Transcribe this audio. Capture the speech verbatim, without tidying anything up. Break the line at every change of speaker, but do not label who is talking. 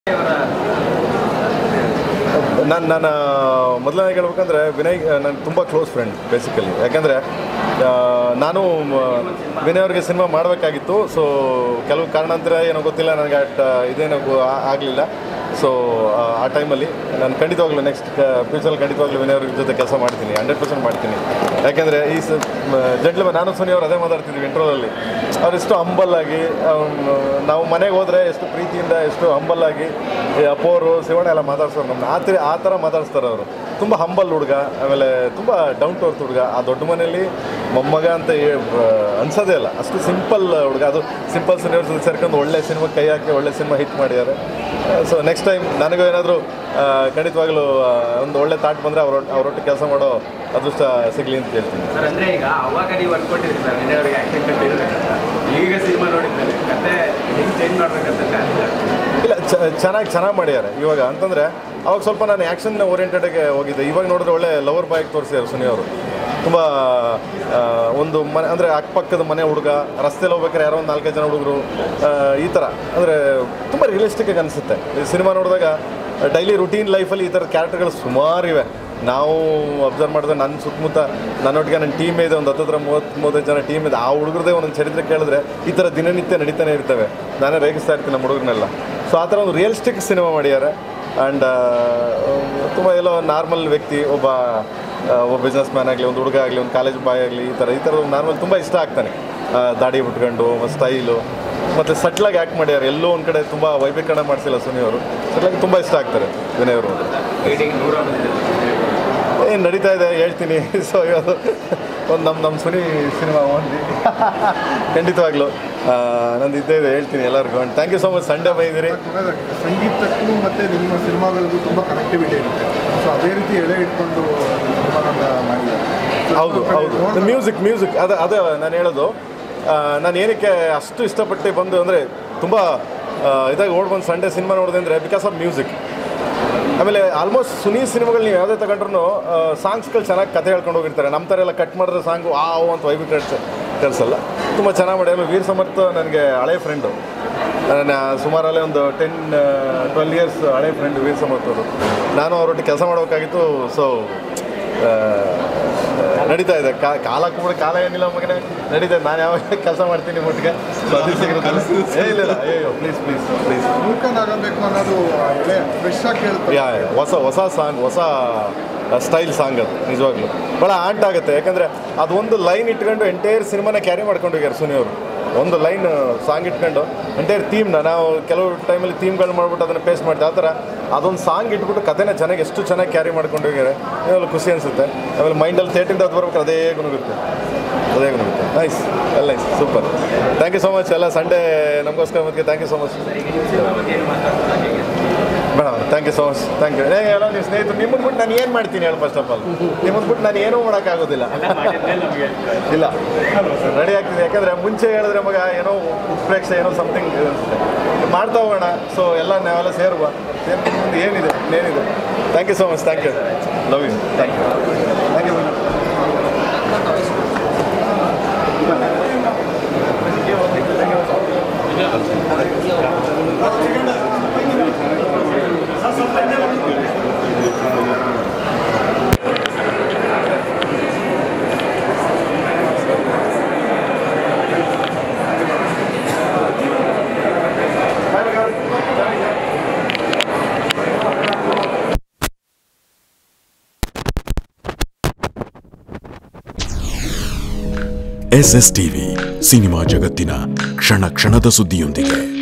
ನಾನು ನಾನು ಮೊದಲನೇ ಹೇಳ್ಬೇಕಂದ್ರೆ ವಿನಯ್ ನನ್ನ ತುಂಬ ಕ್ಲೋಸ್ ಫ್ರೆಂಡ್ ಬೇಸಿಕಲಿ. ಯಾಕೆಂದರೆ ನಾನು ವಿನಯ್ ಅವ್ರಿಗೆ ಸಿನಿಮಾ ಮಾಡಬೇಕಾಗಿತ್ತು. ಸೊ ಕೆಲವು ಕಾರಣಾಂತರ ಏನೋ ಗೊತ್ತಿಲ್ಲ ನನಗೆ ಅಟ್ ಇದೇನೋ ಆಗಲಿಲ್ಲ. ಸೊ ಆ ಟೈಮಲ್ಲಿ ನಾನು ಖಂಡಿತವಾಗ್ಲೂ ನೆಕ್ಸ್ಟ್ ಫ್ಯೂಚರಲ್ಲಿ ಖಂಡಿತವಾಗ್ಲೂ ವಿನಯ್ ಅವ್ರ ಜೊತೆ ಕೆಲಸ ಮಾಡ್ತೀನಿ, ಹಂಡ್ರೆಡ್ ಪರ್ಸೆಂಟ್ ಮಾಡ್ತೀನಿ. ಯಾಕೆಂದರೆ ಈ ಸ ಜಂಟ್ಲಮನ್ ನಾನು ಸುನಿ ಅವರು ಅದೇ ಮಾತಾಡ್ತಿದ್ವಿ ಇಂಟ್ರೋಲಲ್ಲಿ. ಅವರೆಷ್ಟು ಹಂಬಲ್ಲಾಗಿ ನಾವು ಮನೆಗೆ ಹೋದರೆ ಎಷ್ಟು ಪ್ರೀತಿಯಿಂದ ಎಷ್ಟು ಹಂಬಲ್ಲಾಗಿ ಅಪ್ಪೋರು ಶಿವಣ್ಣ ಎಲ್ಲ ಮಾತಾಡ್ಸೋರು ನಮ್ಮನ್ನ ಆ ತಿ ಆ ಥರ ಮಾತಾಡಿಸ್ತಾರೆ ಅವರು. ತುಂಬ ಹಂಬಲ್ ಹುಡುಗ, ಆಮೇಲೆ ತುಂಬ ಡೌನ್ ಟು ಅರ್ತ್ ಹುಡುಗ. ಆ ದೊಡ್ಡ ಮನೆಯಲ್ಲಿ ಮೊಮ್ಮಗ ಅಂತ ಅನ್ಸೋದೇ ಇಲ್ಲ, ಅಷ್ಟು ಸಿಂಪಲ್ ಹುಡುಗ. ಅದು ಸಿಂಪಲ್ ಸುನಿಯವ್ರ ಜೊತೆ ಸೇರ್ಕೊಂಡು ಒಳ್ಳೆ ಸಿನಿಮಾ ಕೈ ಹಾಕಿ ಒಳ್ಳೆ ಸಿನಿಮಾ ಹಿಟ್ ಮಾಡಿದ್ದಾರೆ. ಸೊ ನೆಕ್ಸ್ಟ್ ಟೈಮ್ ನನಗೂ ಏನಾದರೂ ಖಂಡಿತವಾಗ್ಲೂ ಒಂದು ಒಳ್ಳೆ ಥಾಟ್ ಬಂದರೆ ಅವ್ರ ಅವರೊಟ್ಟಿಗೆ ಕೆಲಸ ಮಾಡೋ ಅದೃಷ್ಟ ಸಿಗಲಿ ಅಂತ ಹೇಳ್ತೀನಿ.
ಸರ್, ಅಂದರೆ ಈಗ ಅವಾಗ ನೀವು ಅನ್ಕೊಂಡಿದ್ದೀರಿ ಸರ್ ವಿನಯ್ ಅವರಿಗೆ ಆ್ಯಕ್ಟಿಂಗ್ ಕತೆ ಇರಬೇಕಂತ, ಈಗ ಸಿನಿಮಾ ನೋಡಿದ್ಮೇಲೆ ಕತೆ ಹೆಂಗೆ ಚೇಂಜ್ ಮಾಡ್ಬೇಕಂತ
ಇಲ್ಲ, ಚೆನ್ನಾಗಿ ಚೆನ್ನಾಗಿ ಮಾಡಿದ್ದಾರೆ ಇವಾಗ. ಅಂತಂದರೆ ಅವಾಗ ಸ್ವಲ್ಪ ನಾನು ಆ್ಯಕ್ಷನ್ ಓರಿಯೆಂಟೆಡ್ಗೆ ಹೋಗಿದ್ದೆ. ಇವಾಗ ನೋಡಿದ್ರೆ ಒಳ್ಳೆ ಲವರ್ ಬಾಯ್ಗೆ ತೋರಿಸಿದ್ದಾರೆ ಸುನಿ ಅವರು. ತುಂಬ ಒಂದು ಮನೆ ಅಂದರೆ ಅಕ್ಕಪಕ್ಕದ ಮನೆ ಹುಡುಗ, ರಸ್ತೆಯಲ್ಲಿ ಹೋಗ್ಬೇಕಾದ್ರೆ ಯಾರೋ ಒಂದು ನಾಲ್ಕೈದು ಜನ ಹುಡುಗರು, ಈ ಥರ ಅಂದರೆ ತುಂಬ ರಿಯಲಿಸ್ಟಿಕ್ಕಾಗಿ ಅನಿಸುತ್ತೆ. ಈ ಸಿನಿಮಾ ನೋಡಿದಾಗ ಡೈಲಿ ರುಟೀನ್ ಲೈಫಲ್ಲಿ ಈ ಥರದ ಕ್ಯಾರೆಕ್ಟರ್ಗಳು ಸುಮಾರು ಇವೆ. ನಾವು ಅಬ್ಸರ್ವ್ ಮಾಡಿದ್ರೆ ನನ್ನ ಸುತ್ತಮುತ್ತ ನನ್ನೊಟ್ಟಿಗೆ ನನ್ನ ಟೀಮ್ ಇದೆ, ಒಂದು ಹತ್ತತ್ರ ಮೂವತ್ತು ಮೂವತ್ತೈದು ಜನ ಟೀಮ್ ಇದೆ. ಆ ಹುಡುಗರದೇ ಒಂದೊಂದು ಚರಿತ್ರೆ ಕೇಳಿದ್ರೆ ಈ ಥರ ದಿನನಿತ್ಯ ನಡೀತಾನೆ ಇರ್ತವೆ. ನಾನೇ ರೇಗಿಸ್ತಾ ಇರ್ತೀನಿ ನಮ್ಮ ಹುಡುಗರನ್ನೆಲ್ಲ. ಸೊ ಆ ಥರ ಒಂದು ರಿಯಲಿಸ್ಟಿಕ್ ಸಿನಿಮಾ ಮಾಡಿದ್ದಾರೆ. ಆ್ಯಂಡ್ ತುಂಬ ಎಲ್ಲೋ ನಾರ್ಮಲ್ ವ್ಯಕ್ತಿ, ಒಬ್ಬ ಒಬ್ಬ ಬಿಸ್ನೆಸ್ ಮ್ಯಾನ್ ಆಗಲಿ, ಒಂದು ಹುಡುಗ ಆಗಲಿ, ಒಂದು ಕಾಲೇಜ್ ಬಾಯ್ ಆಗಲಿ, ಈ ಥರ ಈ ಥರ ನಾರ್ಮಲ್ ತುಂಬ ಇಷ್ಟ ಆಗ್ತಾನೆ. ದಾಡಿ ಬಿಟ್ಕೊಂಡು ಸ್ಟೈಲು ಮತ್ತು ಸಟ್ಲಾಗಿ ಆ್ಯಕ್ಟ್ ಮಾಡ್ಯಾರ. ಎಲ್ಲೋ ಒಂದು ಕಡೆ ತುಂಬ ವೈಭೀಕರಣ ಮಾಡಿಸಿಲ್ಲ ಸುನಿ ಅವರು. ಸಟ್ಲಾಗಿ ತುಂಬ ಇಷ್ಟ ಆಗ್ತಾರೆ ವಿನಯ್ ಅವರು. ಏನು ನಡೀತಾ ಇದೆ ಹೇಳ್ತೀನಿ. ಸೊ ಇವತ್ತು ಒಂದು ನಮ್ಮ ನಮ್ಮ ಸುನಿ ಸಿನಿಮಾ ಓನ್ಲಿ ಖಂಡಿತವಾಗ್ಲೂ ನಂದು ಇದ್ದೇ ಇದೆ ಹೇಳ್ತೀನಿ ಎಲ್ಲರಿಗೂ. And thank you so much. Sunday ಬೈದಿರಿ.
ಸಂಗೀತಕ್ಕೂ ಮತ್ತು ನಿಮ್ಮ ಸಿನಿಮಾಗಳಿಗೂ ತುಂಬ ಕನೆಕ್ಟಿವಿಟಿ ಇರುತ್ತೆ. ಸೊ ಅದೇ ರೀತಿ ಎಳೆ ಇಟ್ಕೊಂಡು
ಹೌದು ಹೌದು ಮ್ಯೂಸಿಕ್ ಮ್ಯೂಸಿಕ್ ಅದು ಅದೇ ನಾನು ಹೇಳೋದು. ನಾನು ಏನಕ್ಕೆ ಅಷ್ಟು ಇಷ್ಟಪಟ್ಟು ಬಂದು ಅಂದರೆ ತುಂಬ ಇದಾಗಿ ಓಡ್ ಬಂದು ಸಂಡೇ ಸಿನಿಮಾ ನೋಡಿದೆ ಅಂದರೆ ಬಿಕಾಸ್ ಆಫ್ ಮ್ಯೂಸಿಕ್. ಆಮೇಲೆ ಆಲ್ಮೋಸ್ಟ್ ಸುನಿ ಸಿನಿಮಾಗಳು ನೀವು ಯಾವುದೇ ತಗೊಂಡ್ರು ಸಾಂಗ್ಸ್ಗಳು ಚೆನ್ನಾಗಿ ಕತೆ ಹೇಳ್ಕೊಂಡು ಹೋಗಿರ್ತಾರೆ. ನಮ್ಮ ಥರ ಎಲ್ಲ ಕಟ್ ಮಾಡಿದ್ರೆ ಸಾಂಗು ಆ ಅಂತ ವೈಬಿಕೇಟ್ಸ್ ಕೆಲಸಲ್ಲ. ತುಂಬ ಚೆನ್ನಾಗಿ ಮಾಡ್ಯಾರ. ವೀರ್ ಸಮರ್ಥ ನನಗೆ ಹಳೆ ಫ್ರೆಂಡು. ನಾನು ಸುಮಾರಲ್ಲೇ ಒಂದು ಟೆನ್ ಟ್ವೆಲ್ ಇಯರ್ಸ್ ಹಳೆ ಫ್ರೆಂಡ್ ವೀರ್ ಸಮರ್ಥ ಅವರು. ನಾನು ಅವರೊಟ್ಟಿಗೆ ಕೆಲಸ ಮಾಡಬೇಕಾಗಿತ್ತು. ಸೊ ನಡೀತಾ ಇದೆ. ಕಾಲ ಕೂಡ ಕಾಲ ಏನಿಲ್ಲ ಮಗನೇ ನಡೀತಾ ಇದೆ. ನಾನು ಯಾವಾಗ ಕೆಲಸ ಮಾಡ್ತೀನಿ ಒಟ್ಟಿಗೆ. ಸೊ ಅದು ಸಿಗುತ್ತೆ. ಇಲ್ಲ ಅಯ್ಯೋ ಪ್ಲೀಸ್ ಪ್ಲೀಸ್ ಪ್ಲೀಸ್
ಆಗಬೇಕು ಅನ್ನೋದು ಫ್ರೆಶ್ ಆಗಿ ಕೇಳುತ್ತೆ.
ಯಾ ಹೊಸ ಹೊಸ ಸಾಂಗ್, ಹೊಸ ಸ್ಟೈಲ್ ಸಾಂಗ್ ಅದು ನಿಜವಾಗ್ಲೂ ಭಾಳ ಆಂಟ್ ಆಗುತ್ತೆ. ಯಾಕಂದರೆ ಅದು ಒಂದು ಲೈನ್ ಇಟ್ಕೊಂಡು ಎಂಟೈರ್ ಸಿನಿಮಾನ ಕ್ಯಾರಿ ಮಾಡ್ಕೊಂಡು ಹೋಗ್ಯಾರ ಸುನಿ ಅವರು. ಒಂದು ಲೈನ್ ಸಾಂಗ್ ಇಟ್ಕೊಂಡು ಎಂಟೈರ್ ಥೀಮ್ನ ನಾವು ಕೆಲವು ಟೈಮಲ್ಲಿ ಥೀಮ್ಗಳು ಮಾಡ್ಬಿಟ್ಟು ಅದನ್ನು ಪೇಸ್ಟ್ ಮಾಡ್ತೀವಿ. ಆ ಥರ ಅದೊಂದು ಸಾಂಗ್ ಇಟ್ಬಿಟ್ಟು ಕಥೆನ ಚೆನ್ನಾಗಿ ಎಷ್ಟು ಚೆನ್ನಾಗಿ ಕ್ಯಾರಿ ಮಾಡ್ಕೊಂಡು ಹೋಗ್ಯಾರೆ. ಇವೆಲ್ಲ ಖುಷಿ ಅನಿಸುತ್ತೆ. ಆಮೇಲೆ ಮೈಂಡಲ್ಲಿ ಥೇಟಿಂದ ಅದು ಬರ್ಬೇಕು ಅದೇ ಗುಣಗುತ್ತೆ ಅದೇ ಗುಣಗುತ್ತೆ. ನೈಸ್ ಎಲ್ಲ nice super. Thank you so much. ಎಲ್ಲ ಸಂಡೇ ನಮಗೋಸ್ಕರ ಮತ್ತೆ thank you so much madam. Thank you so much. Thank you. ಎಲ್ಲ ನೀವು ಸ್ನೇಹಿತರು ನಿಮ್ಮನ್ನು ಬಿಟ್ಟು ನಾನು ಏನು ಮಾಡ್ತೀನಿ ಹೇಳಿ. ಫಸ್ಟ್ ಆಫ್ ಆಲ್ ನಿಮ್ಮನ್ನು ಬಿಟ್ಟು ನಾನು ಏನೂ ಮಾಡೋಕ್ಕಾಗೋದಿಲ್ಲ. ಇಲ್ಲ ರೆಡಿ ಆಗ್ತಿದೆ. ಯಾಕಂದರೆ ಮುಂಚೆ ಹೇಳಿದ್ರೆ ಮಗ ಏನೋ ಉತ್ಪ್ರೇಕ್ಷೆ ಏನೋ ಸಮಥಿಂಗ್ ಅನಿಸುತ್ತೆ. ಮಾಡ್ತಾ ಹೋಗೋಣ. ಸೊ ಎಲ್ಲ ನಾವೆಲ್ಲ ಸೇರುವ ಸೇರ್ಕೊಂಡು ಮುಂದೆ ಏನಿದೆ ಏನಿದೆ. Thank you so much. Thank you. Love you. Thank you. Thank you.
S S TV cinema ಜಗತ್ತಿನ ಕ್ಷಣ ಕ್ಷಣದ ಸುದ್ದಿಯೊಂದಿಗೆ.